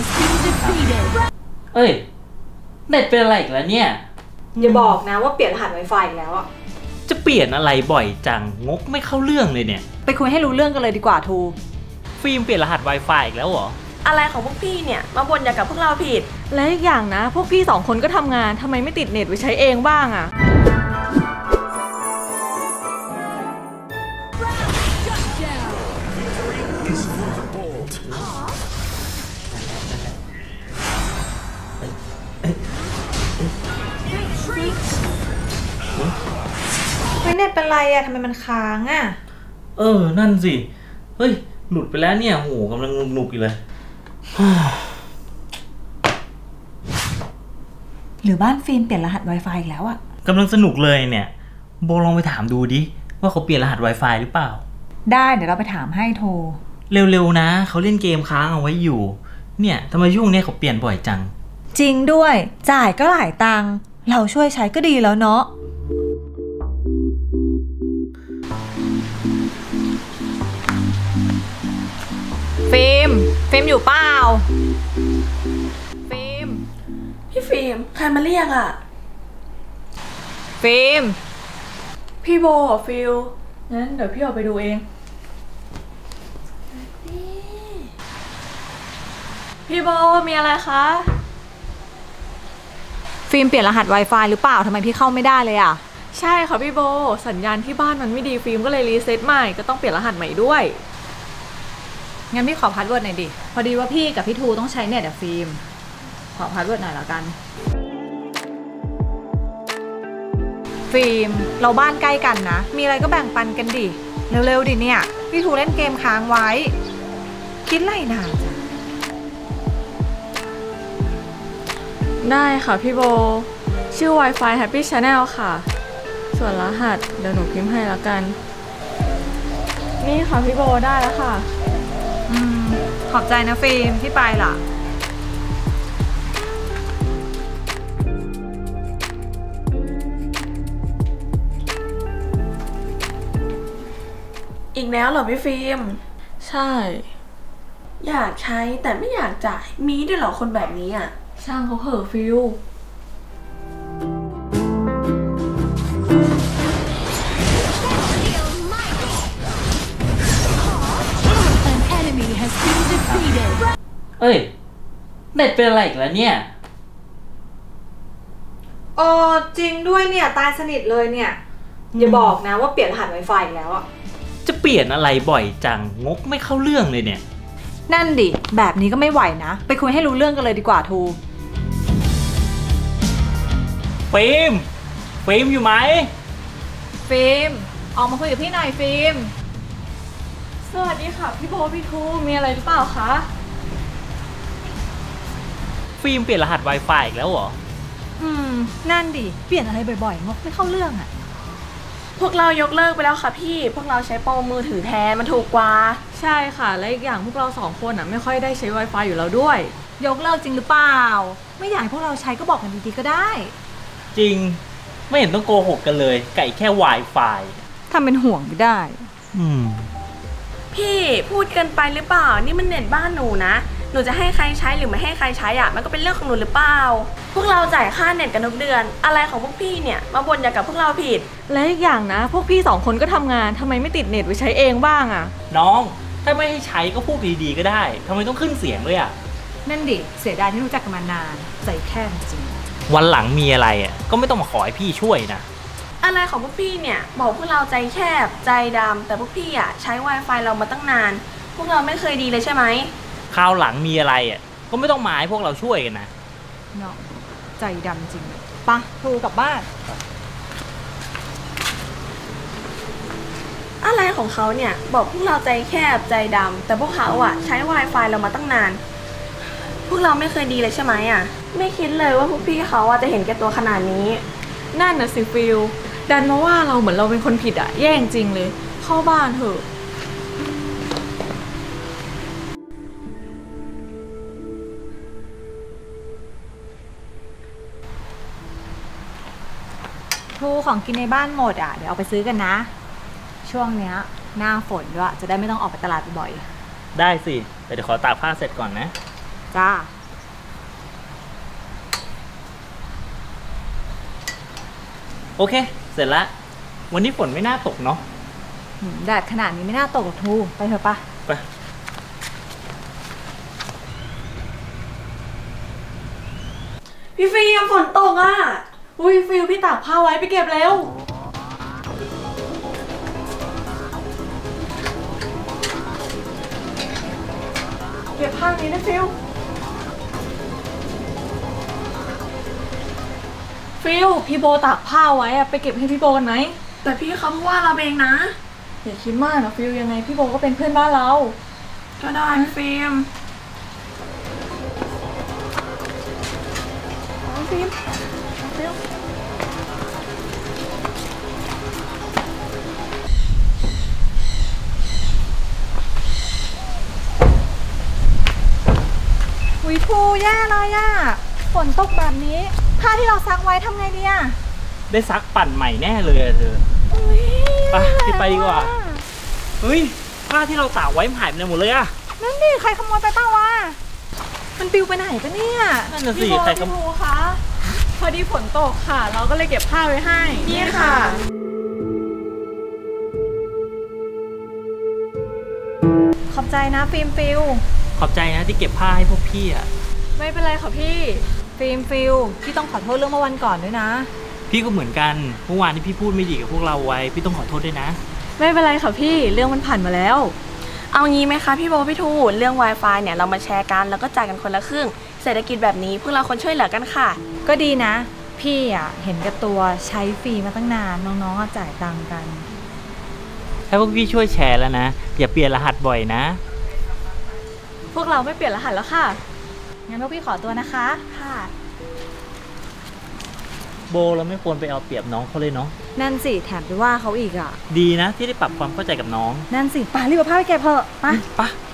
เอ้ยเน็ตเป็นอะไรอีกแล้วเนี่ยอย่าบอกนะว่าเปลี่ยนรหัส Wi-Fi อีกแล้วอะจะเปลี่ยนอะไรบ่อยจังงกไม่เข้าเรื่องเลยเนี่ยไปคุยให้รู้เรื่องกันเลยดีกว่าทูฟิล์มเปลี่ยนรหัส Wi-Fi อีกแล้วเหรออะไรของพวกพี่เนี่ยมาบ่นอย่างกับพวกเราผิดและอีกอย่างนะพวกพี่สองคนก็ทำงานทำไมไม่ติดเน็ตไว้ใช้เองบ้างอะเน็ตเป็นไรอะทำไมมันค้างอะนั่นสิเฮ้ยหลุดไปแล้วเนี่ยโหกำลังหนุกอยู่เลยหรือบ้านฟิล์มเปลี่ยนรหัส Wi-Fi อีกแล้วอะกำลังสนุกเลยเนี่ยโบลองไปถามดูดิว่าเขาเปลี่ยนรหัส Wi-Fi หรือเปล่าได้เดี๋ยวเราไปถามให้โทรเร็วๆนะเขาเล่นเกมค้างเอาไว้อยู่เนี่ยทำไมช่วงนี้เขาเปลี่ยนบ่อยจังจริงด้วยจ่ายก็หลายตังค์เราช่วยใช้ก็ดีแล้วเนาะฟิล์มอยู่เปล่าฟิล์มพี่ฟิล์มใครมาเรียกอะฟิล์มพี่โบฟิลงั้นเดี๋ยวพี่ออกไปดูเองพี่โบมีอะไรคะฟิล์มเปลี่ยนรหัส Wi-Fi หรือเปล่าทำไมพี่เข้าไม่ได้เลยอะใช่ค่ะพี่โบสัญญาณที่บ้านมันไม่ดีฟิล์มก็เลยรีเซ็ตใหม่ก็ต้องเปลี่ยนรหัสใหม่ด้วยงั้นพี่ขอพาสเวิร์ดหน่อยดิพอดีว่าพี่กับพี่ทูต้องใช้เน็ตอะฟิล์มขอพาสเวิร์ดหน่อยละกันฟิล์มเราบ้านใกล้กันนะมีอะไรก็แบ่งปันกันดิเร็วๆดิเนี่ยพี่ทูเล่นเกมค้างไว้คิดไรนานจ้ะได้ค่ะพี่โบชื่อ Wi-Fi Happy Channel ค่ะส่วนรหัสเดี๋ยวหนูพิมพ์ให้ละกันนี่ค่ะพี่โบได้แล้วค่ะขอบใจนะฟิล์มที่ไปล่ะอีกแล้วเหรอพี่ฟิล์มใช่อยากใช้แต่ไม่อยากจ่ายมีด้วยเหรอคนแบบนี้อ่ะช่างเขาเหอะฟิลเอ้ยเน็ตเป็นอะไรอีกแล้วเนี่ยจริงด้วยเนี่ยตายสนิทเลยเนี่ยอย่าบอกนะว่าเปลี่ยนรหัส Wi-Fi อีกแล้วอะจะเปลี่ยนอะไรบ่อยจังงกไม่เข้าเรื่องเลยเนี่ยนั่นดิแบบนี้ก็ไม่ไหวนะไปคุยให้รู้เรื่องกันเลยดีกว่าทูฟิล์มอยู่ไหมฟิล์มออกมาคุยกับพี่หน่อยฟิล์มสวัสดีค่ะพี่โบพี่ทูมีอะไรหรือเปล่าคะฟิล์มเปลี่ยนรหัส Wi-Fi อีกแล้วเหรอนั่นดิเปลี่ยนอะไรบ่อยๆงกไม่เข้าเรื่องอะพวกเรายกเลิกไปแล้วค่ะพี่พวกเราใช้โปรมือถือแทนมันถูกกว่าใช่ค่ะและอีกอย่างพวกเราสองคนอ่ะไม่ค่อยได้ใช้ Wi-Fi อยู่แล้วด้วยยกเลิกจริงหรือเปล่าไม่อยากให้พวกเราใช้ก็บอกกันดีๆก็ได้จริงไม่เห็นต้องโกหกกันเลยไก่แค่ Wi-Fi ทำเป็นห่วงไม่ได้พี่พูดเกินไปหรือเปล่านี่มันเน็ตบ้านหนูนะหนูจะให้ใครใช้หรือไม่ให้ใครใช้อ่ะมันก็เป็นเรื่องของหนูหรือเปล่าพวกเราจ่ายค่าเน็ตกันทุกเดือนอะไรของพวกพี่เนี่ยมาบ่นอย่างกับพวกเราผิดและอีกอย่างนะพวกพี่สองคนก็ทำงานทำไมไม่ติดเน็ตไว้ใช้เองบ้างอ่ะน้องถ้าไม่ให้ใช้ก็พูดดีๆก็ได้ทำไมต้องขึ้นเสียงด้วยอ่ะนั่นดิเสียดายที่รู้จักกันมานานใจแคบจริงวันหลังมีอะไรอ่ะก็ไม่ต้องมาขอให้พี่ช่วยนะอะไรของพวกพี่เนี่ยบอกพวกเราใจแคบใจดำแต่พวกพี่อ่ะใช้ Wi-Fi เรามาตั้งนานพวกเราไม่เคยดีเลยใช่ไหมคราวหลังมีอะไรอ่ะก็ไม่ต้องมาให้พวกเราช่วยกันนะเนาะใจดำจริงปะทูกลับบ้านอะไรของเขาเนี่ยบอกพวกเราใจแคบใจดำแต่พวกเขาอ่ะใช้ Wi-Fi เรามาตั้งนานพวกเราไม่เคยดีเลยใช่ไหมอ่ะไม่คิดเลยว่าพวกพี่เขาจะเห็นแก่ตัวขนาดนี้นั่นน่ะสิฟิลดันมาว่าเราเหมือนเราเป็นคนผิดอ่ะแย่งจริงเลยเข้าบ้านเถอะทูของกินในบ้านหมดอ่ะเดี๋ยวเอาไปซื้อกันนะช่วงเนี้ยหน้าฝนด้วยจะได้ไม่ต้องออกไปตลาดบ่อยได้สิแต่เดี๋ยวขอตากผ้าเสร็จก่อนนะจ้าโอเค เสร็จละวันนี้ฝนไม่น่าตกเนาะแดดขนาดนี้ไม่น่าตกหรอกทูไปเถอะปะไปพี่ฟิล์มฝนตกอ่ะ อุ้ยฟิลพี่ตากผ้าไว้ไปเก็บเร็ว เก็บผ้านี้นะฟิลพี่โบตากผ้าไว้อะไปเก็บให้พี่โบกันไหม แต่พี่เขาพูดว่าเราเองนะ อย่าคิดมากนะฟิลยังไงพี่โบก็เป็นเพื่อนบ้านเรา ก็ได้ฟิล์มฟิล์มวิทูแย่เลยอะฝนตกแบบนี้ผ้าที่เราซักไว้ทำไงดีอะได้ซักปั่นใหม่แน่เลยอะเธออุ๊ยไปพี่ไปดีกว่า เฮ้ยผ้าที่เราตากไว้หายไปไหนหมดเลยอะนั่นดิใครขโมยไปเปล่าวะมันปลิวไปไหนปะเนี่ยนั่นน่ะสิพี่โบใครพี่ก็ภูคะพอดีฝนตกค่ะ เราก็เลยเก็บผ้าไว้ให้ นี่ค่ะขอบใจนะฟิล์มฟิลขอบใจนะที่เก็บผ้าให้พวกพี่อะไม่เป็นไรค่ะพี่ฟิล์มฟิลพี่ต้องขอโทษเรื่องเมื่อวันก่อนด้วยนะพี่ก็เหมือนกันเมื่อวานที่พี่พูดไม่ดีกับพวกเราไว้พี่ต้องขอโทษด้วยนะไม่เป็นไรค่ะพี่เรื่องมันผ่านมาแล้วเอางี้ไหมคะพี่โบพี่ทูเรื่อง Wi-Fi เนี่ยเรามาแชร์กันแล้วก็จ่ายกันคนละครึ่งเศรษฐกิจแบบนี้พวกเราคนช่วยเหลือกันค่ะก็ดีนะ พี่อะเห็นกับตัวใช้ฟรีมาตั้งนานน้องๆอะจ่ายตังค์กันถ้าพวกพี่ช่วยแชร์แล้วนะอย่าเปลี่ยนรหัสบ่อยนะพวกเราไม่เปลี่ยนรหัสแล้วค่ะงั้นพวกพี่ขอตัวนะคะค่ะโบเราไม่ควรไปเอาเปรียบน้องเขาเลยเนาะนั่นสิแถมไปว่าเขาอีกอ่ะดีนะที่ได้ปรับความเข้าใจกับน้องนั่นสิไปรีบเอาผ้าไปเก็บเถอะไปไป